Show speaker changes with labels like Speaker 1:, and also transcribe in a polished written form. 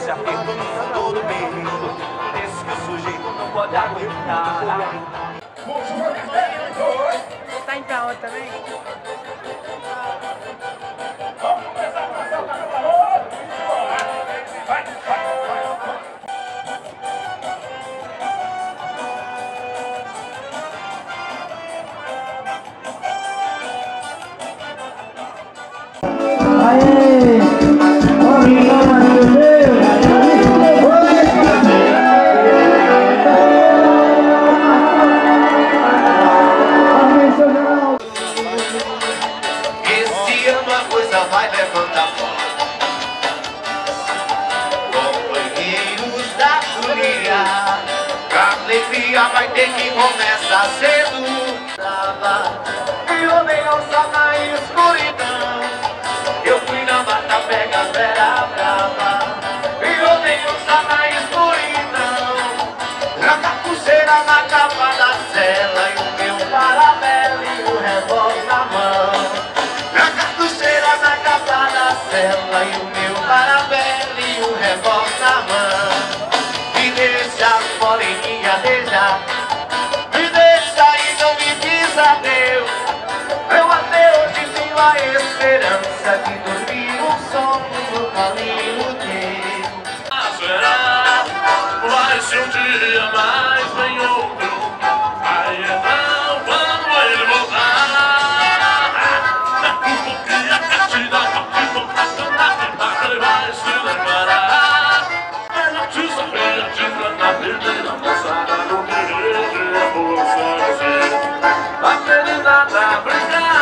Speaker 1: se aperto todo berrendo, desse que o sujeito não pode aguentar.
Speaker 2: Você tá indo pra onde também?
Speaker 3: Vamos começar a fazer o calor. Vai.
Speaker 1: Esse ano a coisa vai levantar fora. Companheiros da folia, a alegria vai ter que começar cedo. E homem não só na escuridão. Eu fui na mata, pega a vera brava. E homem não só na escuridão. Tranca a pulseira na capa da cela e o meu parabelo e o revólver na mão. Tranca a pulseira na capa da cela e o meu parabelo e o revólver na mão. Me deixa moreninha beijar, me deixa e não me diz adeus. Eu até hoje tenho a esperança de dormir um sonho no caminho teu.
Speaker 3: Será? Vai ser um dia, mas vem outro. Aí então, quando ele voltar, o que a partida ele vai se declarar. Ela te sabia, te na primeira moçada, no terreiro de emoções. A menina da brincadeira.